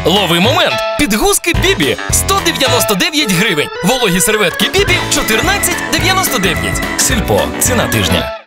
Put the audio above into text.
Лови момент! Підгузки Бібі 199 гривень. Вологі серветки Бібі 14,99. Сільпо. Ціна тижня.